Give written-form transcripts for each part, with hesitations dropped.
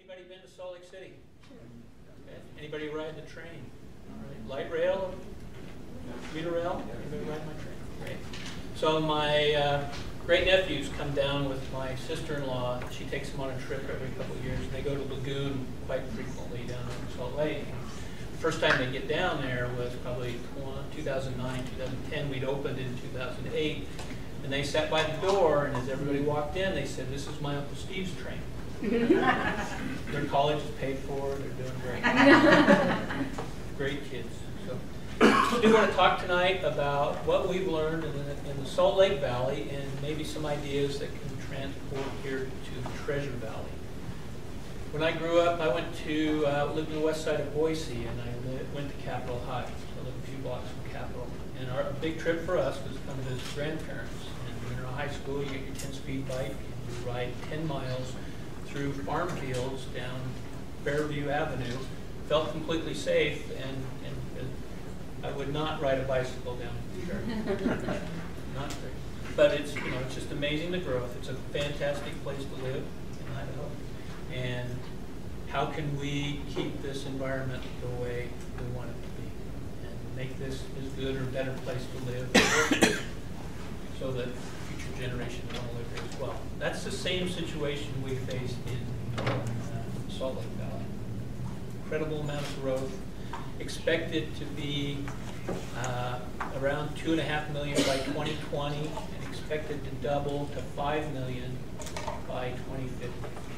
Anybody been to Salt Lake City? Okay. Anybody ride the train? All right. Light rail? Commuter rail? Anybody ride my train? Great. So my great nephews come down with my sister-in-law. She takes them on a trip every couple of years. They go to Lagoon quite frequently down in Salt Lake. The first time they get down there was probably 2009, 2010. We'd opened in 2008. And they sat by the door, and as everybody walked in, they said, "This is my Uncle Steve's train." Their college is paid for. They're doing great. Great kids. So I do want to talk tonight about what we've learned in the Salt Lake Valley and maybe some ideas that can transport here to Treasure Valley. When I grew up, I went to lived in the west side of Boise, and I went to Capitol High. So I lived a few blocks from Capitol. And a big trip for us was to come visit grandparents. And when you're in high school, you get your 10-speed bike, and you ride 10 miles through farm fields down Fairview Avenue. Felt completely safe, and I would not ride a bicycle down Fairview. Not great. But it's, you know, it's just amazing the growth. It's a fantastic place to live in Idaho. And how can we keep this environment the way we want it to be? Make this as good or better place to live so that future generations want to live here as well. That's the same situation we face in Salt Lake Valley. Incredible amount of growth, expected to be around 2.5 million by 2020 and expected to double to 5 million by 2050.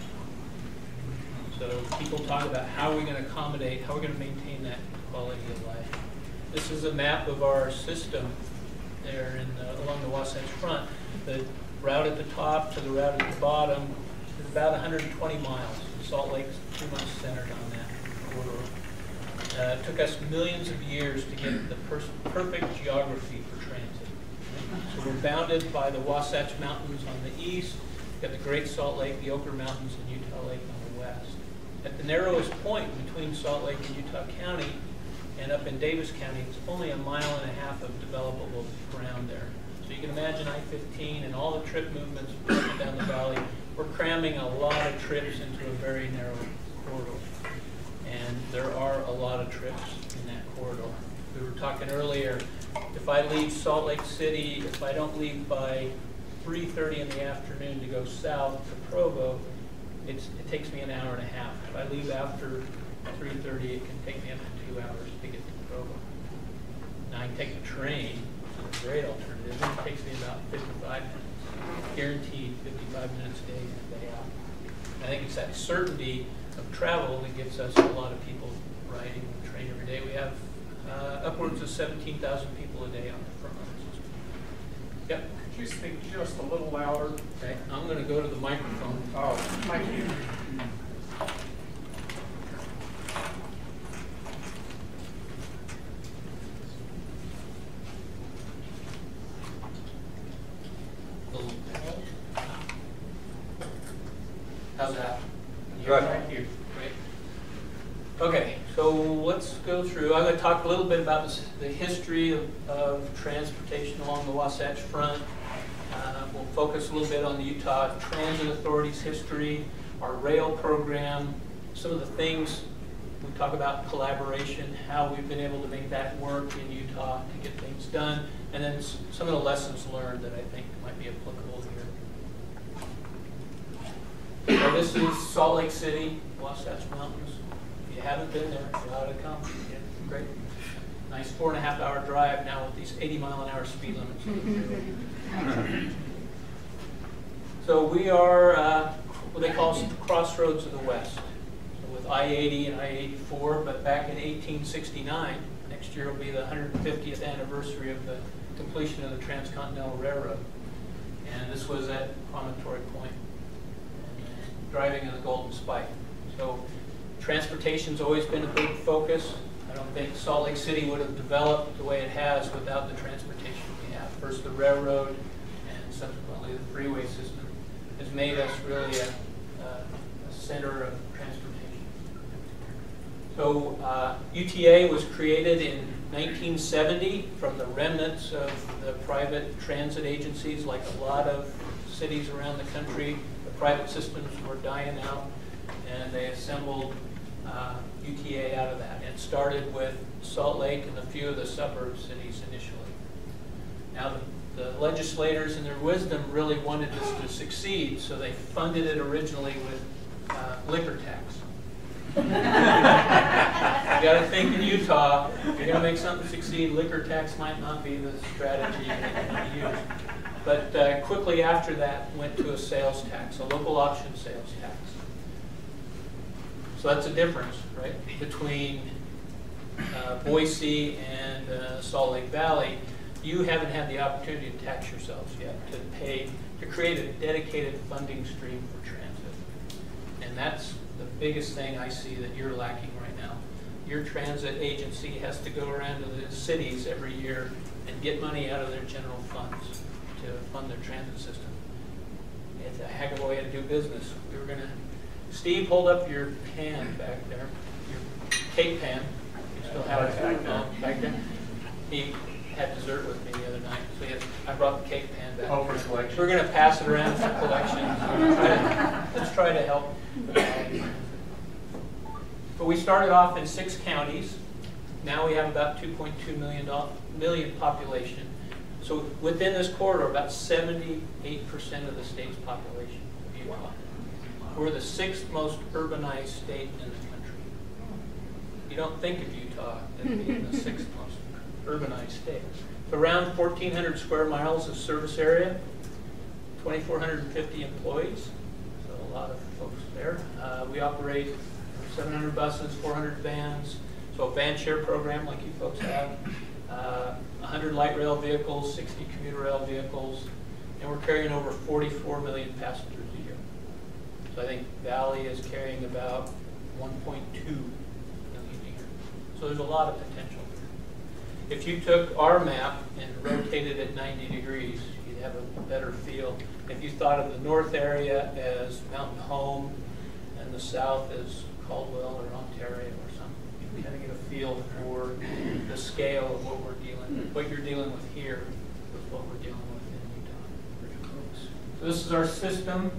So people talk about how we're going to accommodate, how we're going to maintain that quality of life. This is a map of our system there along the Wasatch Front. The route at the top to the route at the bottom is about 120 miles. Salt Lake's pretty much centered on that corridor. It took us millions of years to get the perfect geography for transit. So we're bounded by the Wasatch Mountains on the east. We've got the Great Salt Lake, the Oquirrh Mountains, and Utah Lake on the west. At the narrowest point between Salt Lake and Utah County, and up in Davis County, it's only 1.5 miles of developable ground there. So you can imagine I-15 and all the trip movements up and down the valley. We're cramming a lot of trips into a very narrow corridor. And there are a lot of trips in that corridor. We were talking earlier, if I leave Salt Lake City, if I don't leave by 3:30 in the afternoon to go south to Provo, it takes me 1.5 hours. If I leave after 3:30, it can take me up to 2 hours to get to Provo. Now I can take the train, which is a great alternative. It takes me about 55 minutes. Guaranteed 55 minutes a day in and day out. I think it's that certainty of travel that gets us a lot of people riding the train every day. We have upwards of 17,000 people a day on the front line system. Yep. Could you speak just a little louder? Okay. I'm going to go to the microphone. Oh, thank you. How's that? Good. Thank you. Great. Okay, so let's go through. I'm going to talk a little bit about the history of transportation along the Wasatch Front. We'll focus a little bit on the Utah Transit Authority's history, our rail program, some of the things we talk about collaboration, how we've been able to make that work in Utah to get things done, and then some of the lessons learned that I think might be applicable here. So this is Salt Lake City, Wasatch Mountains. If you haven't been there, you ought to come. Yeah, great. Nice 4.5 hour drive now with these 80-mile-an-hour speed limits. So we are what they call the crossroads of the West. So with I-80 and I-84, but back in 1869, next year will be the 150th anniversary of the completion of the Transcontinental Railroad. And this was at Promontory Point, driving in the Golden Spike. So transportation's always been a big focus. I don't think Salt Lake City would have developed the way it has without the transportation we have. First the railroad, and subsequently the freeway system has made us really a center of transportation. So UTA was created in 1970 from the remnants of the private transit agencies, like a lot of cities around the country. The private systems were dying out. and they assembled UTA out of that. It started with Salt Lake and a few of the suburb cities initially. Now the legislators in their wisdom really wanted this to succeed, so they funded it originally with liquor tax. You got to think in Utah, if you're going to make something succeed, liquor tax might not be the strategy to use. But quickly after that went to a sales tax, a local option sales tax. So that's a difference, right, between Boise and Salt Lake Valley. You haven't had the opportunity to tax yourselves yet, to create a dedicated funding stream for transit. And that's the biggest thing I see that you're lacking right now. Your transit agency has to go around to the cities every year and get money out of their general funds to fund their transit system. It's a heck of a way to do business. We were gonna, Steve, hold up your pan back there, your cake pan. You still have it back there. He had dessert with me the other night, so I brought the cake pan back. Oh, for collection. We're gonna pass it around for collection. Let's try to help. But we started off in 6 counties. Now we have about 2.2 million population. So within this corridor, about 78% of the state's population of Utah. We're the 6th most urbanized state in the country. You don't think of Utah as being the 6th most urbanized state. So around 1,400 square miles of service area, 2,450 employees, so a lot of folks there. We operate 700 buses, 400 vans, so a van share program like you folks have, 100 light rail vehicles, 60 commuter rail vehicles, and we're carrying over 44 million passengers a year. So I think Valley is carrying about 1.2 million a year. So there's a lot of potential there. If you took our map and rotated it 90 degrees, you'd have a better feel. If you thought of the north area as Mountain Home and the south as Caldwell or Ontario or something, you kind of get a feel for the scale of what we're what you're dealing with here with what we're dealing with in Utah. So this is our system.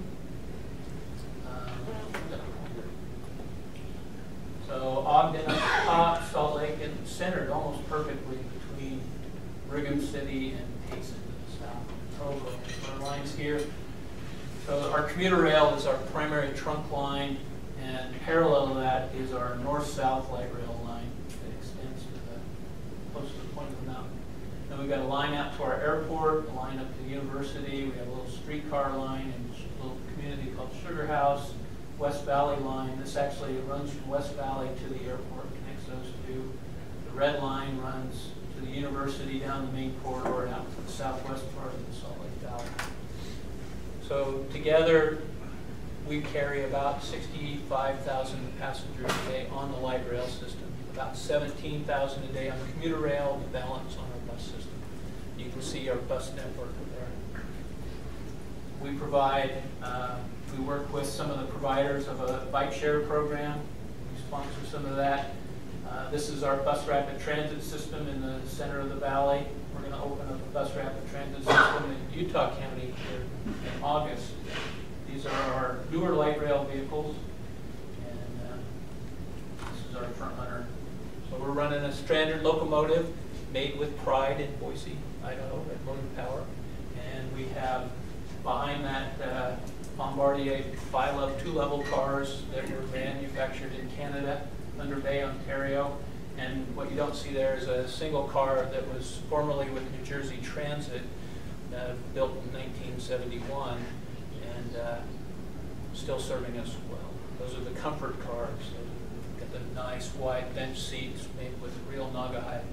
So Ogden at the top, Salt Lake and centered almost perfectly between Brigham City and Payson to the south. Provo, our lines here. So our commuter rail is our primary trunk line, and parallel to that is our north-south light rail line that extends to close to the point of the mountain. Then we've got a line out to our airport, a line up to the university. We have a little streetcar line in a little community called Sugar House. West Valley line. This actually runs from West Valley to the airport, connects those two. The red line runs to the university down the main corridor and out to the southwest part of the Salt Lake Valley. So together, we carry about 65,000 passengers a day on the light rail system, about 17,000 a day on the commuter rail, the balance on our bus system. You can see our bus network there. We provide, we work with some of the providers of a bike share program. We sponsor some of that. This is our bus rapid transit system in the center of the valley. We're going to open up a bus rapid transit system in Utah County here in August. These are our newer light rail vehicles, and this is our front runner. So we're running a standard locomotive made with pride in Boise, Idaho, at Motive Power, and we have behind that Bombardier Philub 2-level cars that were manufactured in Canada, Thunder Bay, Ontario. And what you don't see there is a single car that was formerly with New Jersey Transit, built in 1971, and still serving us well. Those are the comfort cars. Got the nice wide bench seats made with real Naga hide.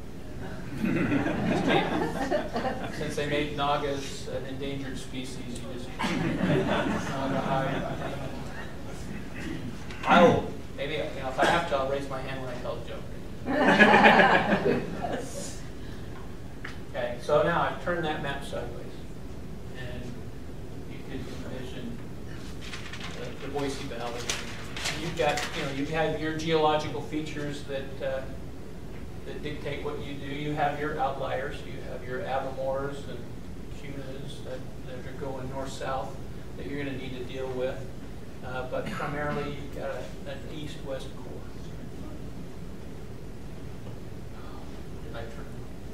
Since they made Nagas an endangered species, you just Naga hide. I'll maybe, if I have to, I'll raise my hand when I tell a joke. Okay, so now I've turned that map sideways, and you can envision the Boise Valley. And you've got, you have your geological features that dictate what you do. You have your outliers. You have your Avamores and Cunas that are going north-south that you're going to need to deal with. but primarily you've got an east-west core. Did I turn?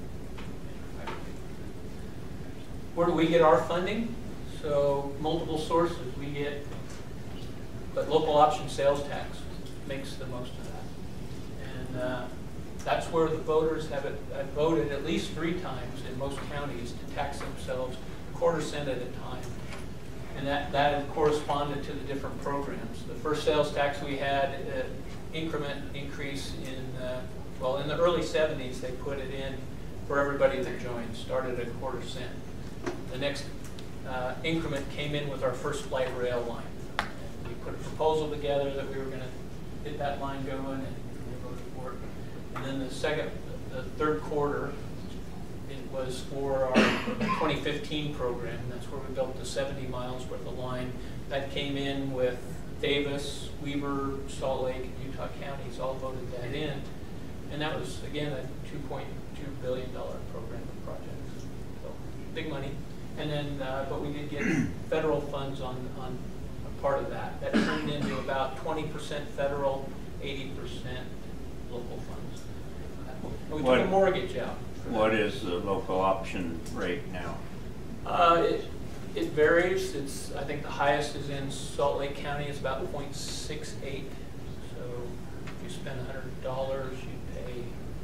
Where do we get our funding? So multiple sources. We get, but local option sales tax makes the most of that. And that's where the voters have voted at least 3 times in most counties to tax themselves a % at a time. And that corresponded to the different programs. The first sales tax we had, increment increase in, well, in the early 70s, they put it in for everybody that joined, started at 1/4 cent. The next increment came in with our first light rail line. And we put a proposal together that we were going to get that line going, and we voted for it. And then the third quarter, it was for our 2015 program. That's where we built the 70 miles worth of line. That came in with Davis, Weber, Salt Lake, and Utah counties all voted that in. And that was, again, a $2.2 billion program of projects. So big money. And then, but we did get federal funds on a part of that. That turned into about 20% federal, 80% local funds. We took a mortgage out. What is the local option rate now? It varies. I think the highest is in Salt Lake County. It's about 0.68. So if you spend $100, you pay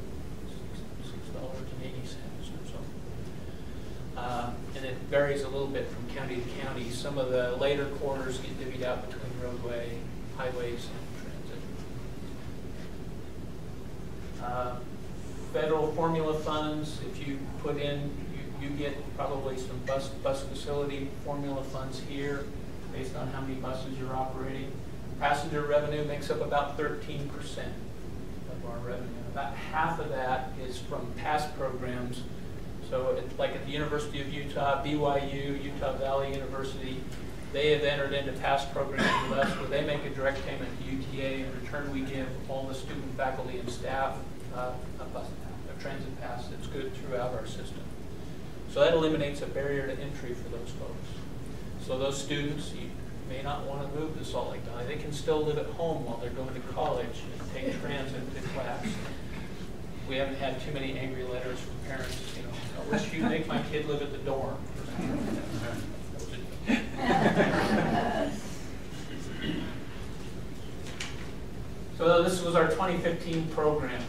$6.80 or so. And it varies a little bit from county to county. Some of the later quarters get divvied out between roadway, highways, and transit. Federal formula funds, if you put in, you get probably some bus facility formula funds here based on how many buses you're operating. Passenger revenue makes up about 13% of our revenue. About half of that is from past programs. So it's like at the University of Utah, BYU, Utah Valley University, they have entered into past programs with us where they make a direct payment to UTA. In return, we give all the student, faculty, and staff a transit pass that's good throughout our system. So that eliminates a barrier to entry for those folks. So those students, you may not want to move to Salt Lake Valley. They can still live at home while they're going to college and take transit to class. We haven't had too many angry letters from parents, you know, I wish you'd make my kid live at the dorm. So this was our 2015 program.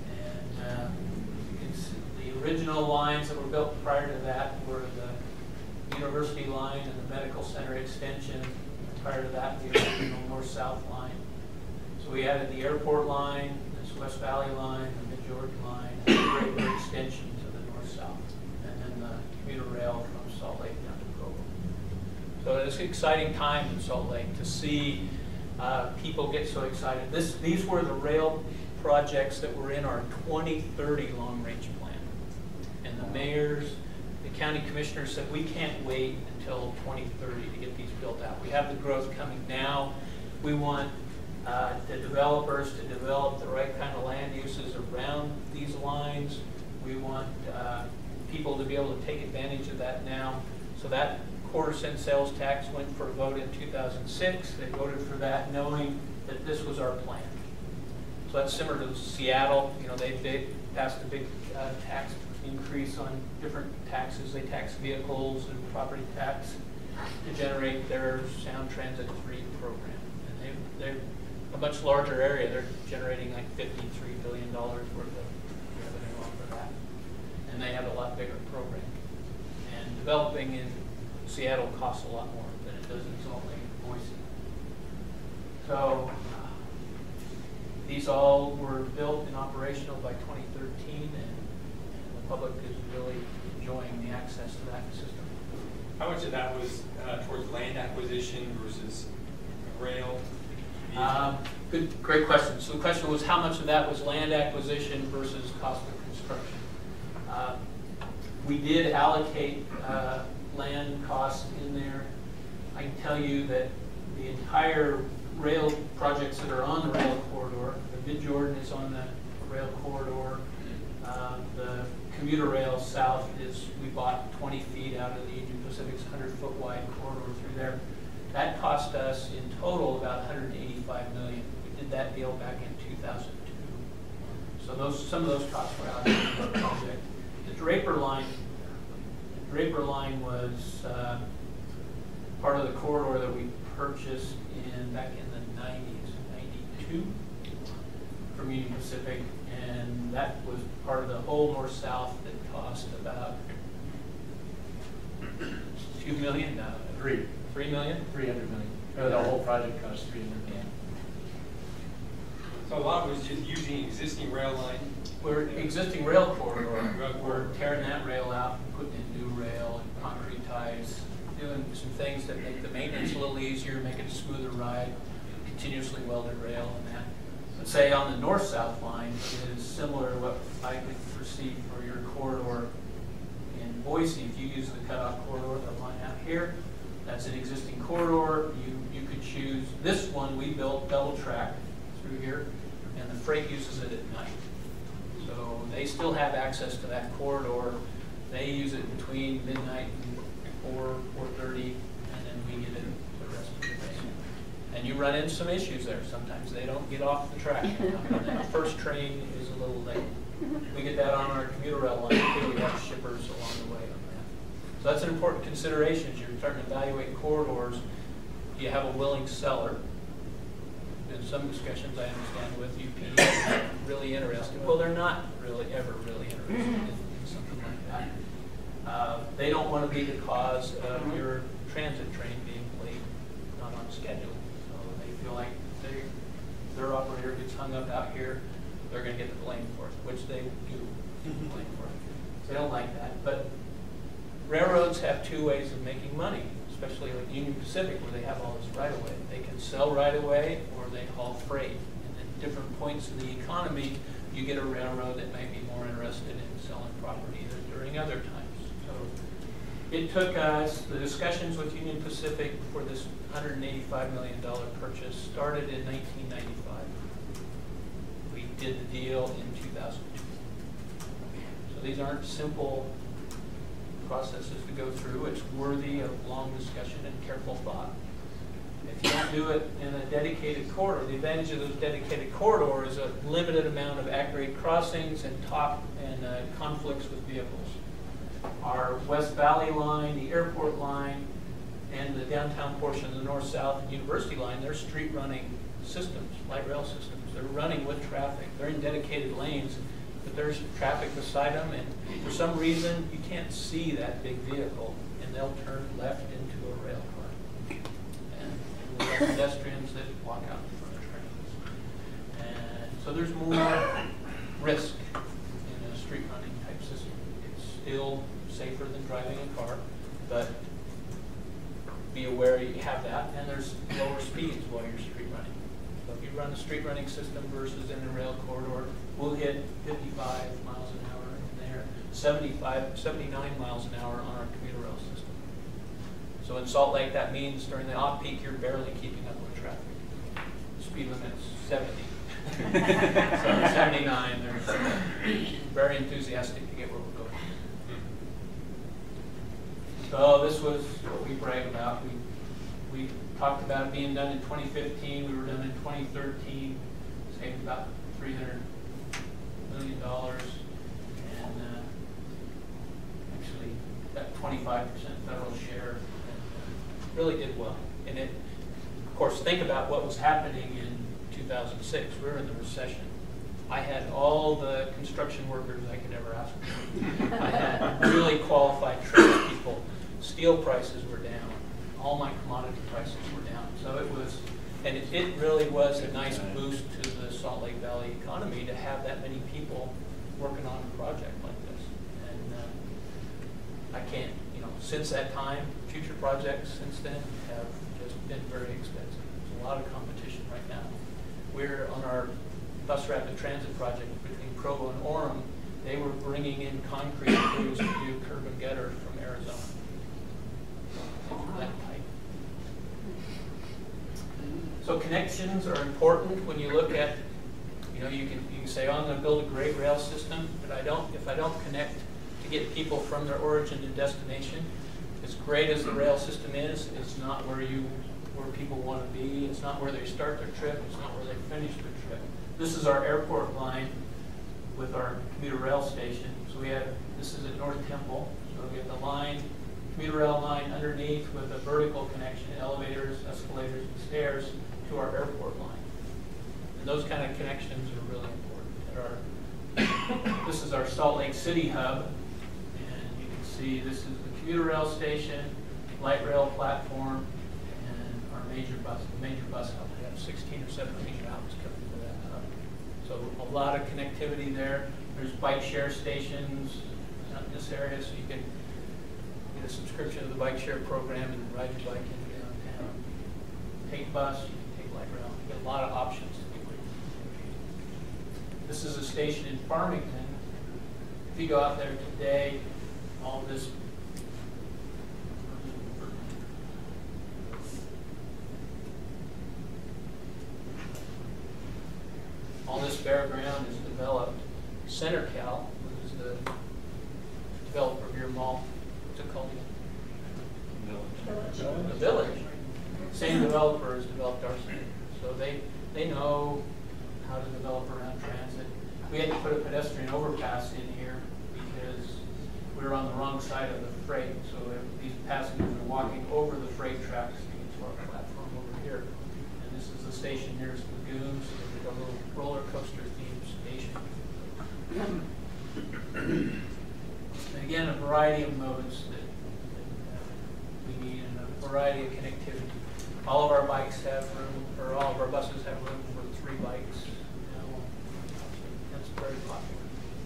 The original lines that were built prior to that were the university line and the medical center extension. Prior to that, the original north-south line. So we added the airport line, this West Valley line, the Mid-Jordan line, and the greater extension to the north-south, and then the commuter rail from Salt Lake down to Provo. So it's an exciting time in Salt Lake to see people get so excited. These were the rail projects that were in our 2030 long-range plan. And the mayors, the county commissioners said, we can't wait until 2030 to get these built out. We have the growth coming now. We want the developers to develop the right kind of land uses around these lines. We want people to be able to take advantage of that now. So that 1/4 cent sales tax went for a vote in 2006. They voted for that knowing that this was our plan. So that's similar to Seattle. You know, they passed a big tax increase on different taxes. They tax vehicles and property tax to generate their Sound Transit 3 program. And they're a much larger area. They're generating like $53 billion worth of revenue off of that. And they have a lot bigger program. And developing in Seattle costs a lot more than it does in Salt Lake and Boise. So these all were built and operational by 2013, and the public is really enjoying the access to that system. How much of that was towards land acquisition versus rail? Great question. So the question was how much of that was land acquisition versus cost of construction. We did allocate land costs in there. I can tell you that the entire rail projects that are on the rail corridor, the Mid-Jordan is on the rail corridor. The commuter rail south is, we bought 20 feet out of the Union Pacific's 100-foot wide corridor through there. That cost us in total about $185 million. We did that deal back in 2002. So some of those costs were out of the project. The Draper line was part of the corridor that we purchased back in the 90s, 92, from Union Pacific, and that was part of the whole north-south that cost about $2 million. Three. $3 million? $300 million. The whole project cost $300 million. So a lot of it was just using existing rail line. We're existing rail corridor. We're tearing that rail out, putting in new rail and concrete ties, doing some things that make the maintenance a little easier, make it a smoother ride, continuously welded rail and that. But say on the north-south line is similar to what I could foresee for your corridor in Boise. If you use the cutoff corridor, the line out here, that's an existing corridor. You could choose this one. We built double track through here, and the freight uses it at night. So they still have access to that corridor. They use it between midnight and 4:30, and then we get it the rest of the day. And you run into some issues there. Sometimes they don't get off the track. And that first train is a little late. We get that on our commuter rail line too. We have shippers along the way on that. So that's an important consideration as you're starting to evaluate corridors. You have a willing seller. In some discussions, I understand with UP, they're really interested. Well, they're not really ever really interested in something like that. They don't want to be the cause of your transit train being late, not on schedule. So they feel like their operator gets hung up out here, they're going to get the blame for it, which they do get the blame for it. So they don't like that. But railroads have two ways of making money, especially like Union Pacific, where they have all this right-of-way. They can sell right-of-way or they haul freight. And at different points in the economy, you get a railroad that may be more interested in selling property than during other times. So it took us, the discussions with Union Pacific for this $185 million purchase started in 1995. We did the deal in 2002. So these aren't simple processes to go through. It's worthy of long discussion and careful thought. If you don't do it in a dedicated corridor, the advantage of those dedicated corridors is a limited amount of at-grade crossings and conflicts with vehicles. Our West Valley line, the airport line, and the downtown portion of the north-south and university line, they're street running systems, light rail systems. They're running with traffic. They're in dedicated lanes, but there's traffic beside them, and for some reason you can't see that big vehicle, and they'll turn left into a rail car. And we have pedestrians that walk out in front of trains. And so there's more risk in a street running type system. It's still safer than driving a car, but be aware you have that, and there's lower speeds while you're street running. So if you run a street running system versus in a rail corridor, we'll hit 55 miles an hour in there, 79 miles an hour on our commuter rail system. So in Salt Lake, that means during the off-peak, you're barely keeping up with traffic. The speed limit's 70. So 79, they're very enthusiastic to get where we're going. So this was what we brag about. We talked about it being done in 2015. We were done in 2013. Saved about $300 million, and actually got 25% federal share, and really did well. And it, of course, think about what was happening in 2006. We were in the recession. I had all the construction workers I could ever ask for. I had really qualified tradespeople. Steel prices were down. All my commodity prices were down. So it was, and it really was a nice boost to the Salt Lake Valley economy to have that many people working on a project like this. And I can't, since that time, future projects since then have just been very expensive. There's a lot of competition right now. We're on our bus rapid transit project between Provo and Orem. They were bringing in concrete crews to do curb and gutter from Arizona. That tight. So connections are important when you look at, you can say, oh, I'm going to build a great rail system, but if I don't connect to get people from their origin to destination, as great as the rail system is, it's not where you where people want to be. It's not where they start their trip. It's not where they finish their trip. This is our airport line with our commuter rail station. So this is at North Temple. So we have the line, commuter rail line underneath with a vertical connection, elevators, escalators, and stairs to our airport line. And those kind of connections are really important. This is our Salt Lake City hub. And you can see this is the commuter rail station, light rail platform, and our major bus hub. We have 16 or 17 routes coming to that hub. So a lot of connectivity there. There's bike share stations in this area, so you can get a subscription to the bike share program and ride your bike into downtown. Take bus, you can take light rail. You get a lot of options to do. This is a station in Farmington. If you go out there today, all this bare ground is developed. CenterCal, which is the developer of your mall, what's it called again? The Village. Same developer has developed our city. So they know how to develop around transit. We had to put a pedestrian overpass in here because we were on the wrong side of the freight. So these passengers are walking over the freight tracks to get to our platform over here. And this is the station nearest Lagoons. A little roller coaster themed station. And again, a variety of modes that we need and a variety of connectivity. All of our bikes have room, or all of our buses have room for 3 bikes. That's very popular.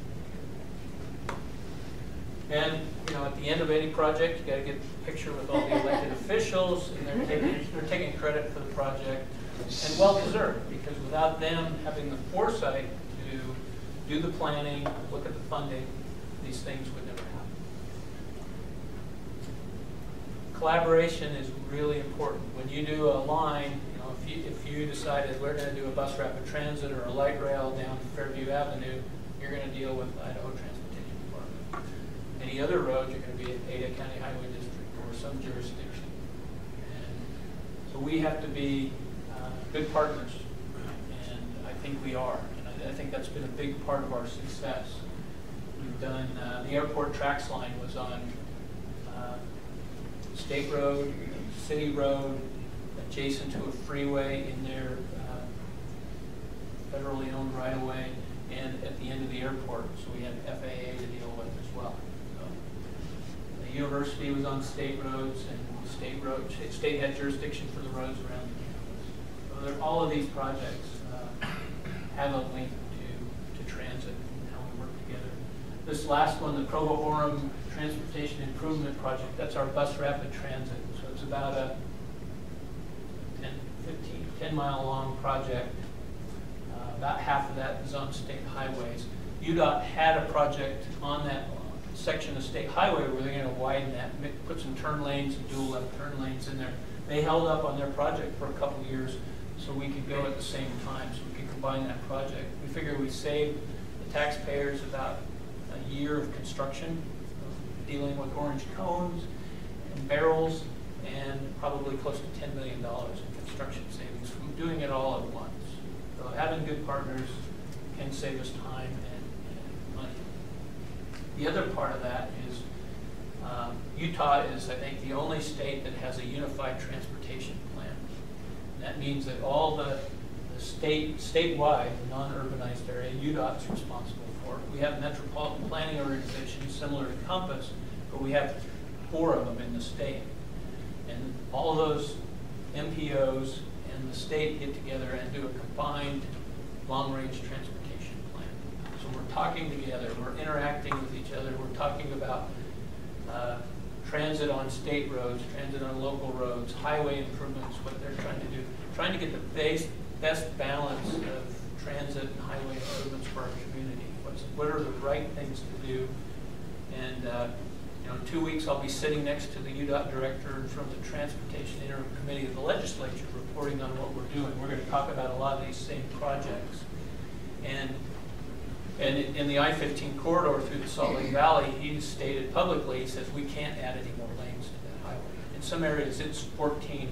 And at the end of any project, you got to get a picture with all the elected officials, and they're taking credit for the project. And well deserved, because without them having the foresight to do the planning, look at the funding, these things would never happen. Collaboration is really important. When you do a line, if you decided we're going to do a bus rapid transit or a light rail down Fairview Avenue, you're going to deal with Idaho Transportation Department. Any other road, you're going to be at Ada County Highway District or some jurisdiction. And so we have to be good partners, and I think we are. And I think that's been a big part of our success. We've done, the airport tracks line was on State Road, City Road, adjacent to a freeway in their federally owned right-of-way, and at the end of the airport, so we had FAA to deal with as well. So the university was on state roads, and the state had jurisdiction for the roads around the campus. So all of these projects have a link to transit and how we work together. This last one, the Provo-Orem Transportation Improvement Project, that's our bus rapid transit. So it's about a 10 mile long project. About half of that is on state highways. UDOT had a project on that section of state highway where they're going to widen that, put some turn lanes and dual left turn lanes in there. They held up on their project for a couple of years so we could go at the same time, so we could combine that project. We figured we saved the taxpayers about a year of construction, dealing with orange cones and barrels, and probably close to $10 million in construction savings from doing it all at once. So having good partners can save us time and money. The other part of that is Utah is, I think, the only state that has a unified transportation plan. And that means that all the statewide, non-urbanized area, UDOT is responsible for. We have metropolitan planning organizations similar to Compass, but we have 4 of them in the state. And all of those MPOs and the state get together and do a combined long-range transportation plan. So we're talking together, we're interacting with each other, we're talking about transit on state roads, transit on local roads, highway improvements, what they're trying to do, trying to get the best balance of transit and highway improvements for our community. What are the right things to do? And in 2 weeks, I'll be sitting next to the UDOT director from the Transportation Interim Committee of the legislature reporting on what we're doing. We're going to talk about a lot of these same projects. And in the I-15 corridor through the Salt Lake Valley, he stated publicly, he says, we can't add any more lanes to that highway. In some areas, it's 14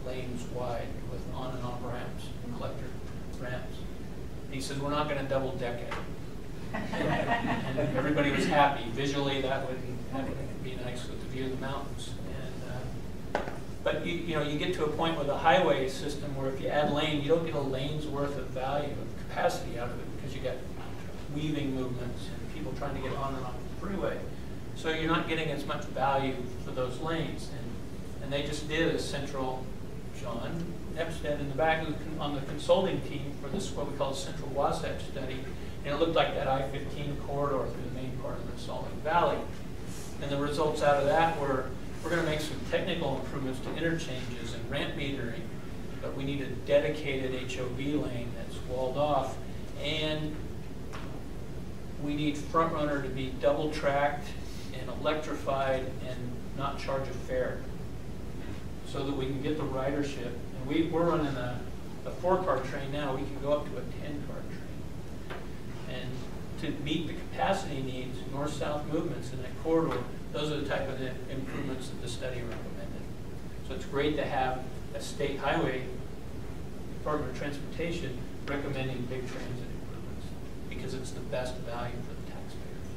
lanes wide with on and off ramps, collector ramps. He says, we're not going to double deck it. And everybody was happy. Visually, that would be nice with the view of the mountains. But you get to a point with a highway system where if you add lane, you don't get a lane's worth of value of capacity out of it because you got weaving movements and people trying to get on and off the freeway. So you're not getting as much value for those lanes. And they just did a central, John Epstead in the back on the consulting team for this, what we call a central Wasatch study. And it looked like that I-15 corridor through the main part of the Salt Lake Valley. And the results out of that were, we're going to make some technical improvements to interchanges and ramp metering, but we need a dedicated HOV lane that's walled off, and we need Front Runner to be double tracked and electrified and not charge a fare, so that we can get the ridership. And we're running a 4-car train now. We can go up to a 10-car train, and to meet the capacity needs, north-south movements in that corridor. Those are the type of improvements that the study recommended. So it's great to have a state highway Department of Transportation recommending big transit improvements because it's the best value for the taxpayers.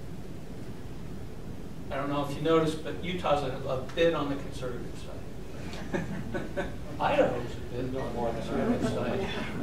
I don't know if you noticed, but Utah's a bit on the conservative side. Idaho's a bit on the conservative side.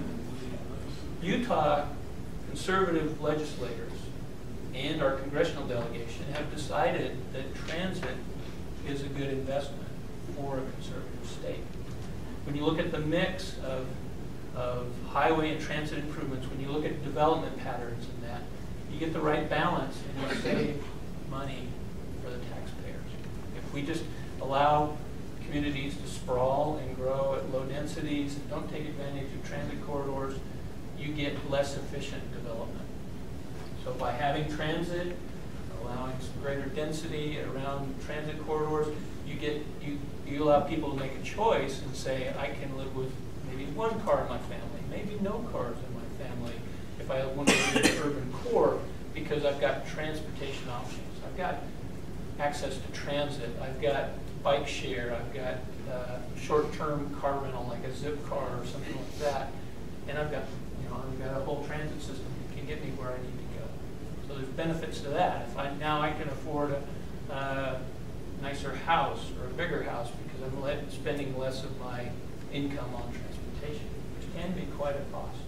Utah conservative legislators and our congressional delegation have decided that transit is a good investment for a conservative state. When you look at the mix of highway and transit improvements, when you look at development patterns and that, you get the right balance and you save money for the taxpayers. If we just allow communities to sprawl and grow at low densities and don't take advantage of transit corridors, you get less efficient development. So by having transit, allowing some greater density around transit corridors, you allow people to make a choice and say, I can live with maybe 1 car in my family, maybe no cars in my family if I want to live in the urban core because I've got transportation options. I've got access to transit. I've got bike share. I've got short-term car rental like a Zip car or something like that. And I've got a whole transit system that can get me where I need to go. So there's benefits to that. If I can afford a nicer house or a bigger house because I'm spending less of my income on transportation, which can be quite a cost.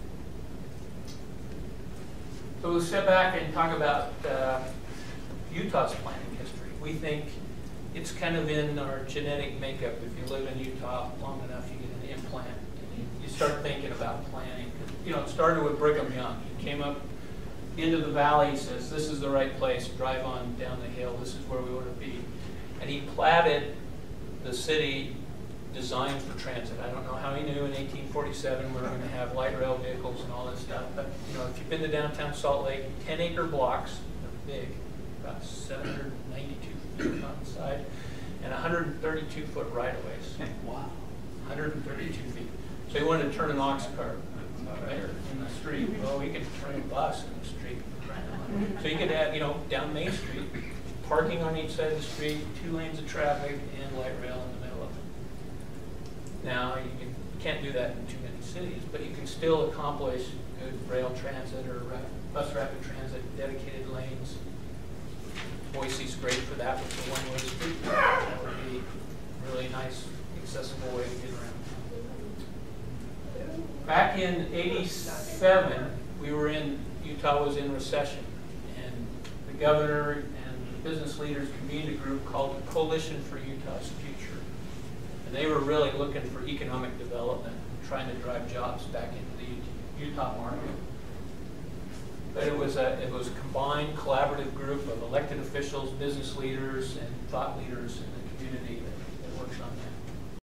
So we'll step back and talk about Utah's planning history. We think it's kind of in our genetic makeup. If you live in Utah long enough, you get an implant. And you start thinking about planning. It started with Brigham Young. He came up into the valley, says, this is the right place, drive on down the hill, this is where we want to be. And he platted the city designed for transit. I don't know how he knew in 1847 we were going to have light rail vehicles and all that stuff, but if you've been to downtown Salt Lake, 10-acre blocks, they're big, about 792 feet on the side, and 132-foot right-of-ways. Wow. 132 feet. So he wanted to turn an ox cart right in the street. Well, we could turn a bus in the street. So you could have, down Main Street, parking on each side of the street, 2 lanes of traffic, and light rail in the middle of it. Now, you can't do that in too many cities, but you can still accomplish good rail transit or bus rapid transit, dedicated lanes. Boise's great for that with the one-way street. That would be a really nice, accessible way to get around. Back in '87, Utah was in recession, and the governor and the business leaders convened a group called the Coalition for Utah's Future. And they were really looking for economic development, trying to drive jobs back into the Utah market. But it was a combined collaborative group of elected officials, business leaders, and thought leaders in the community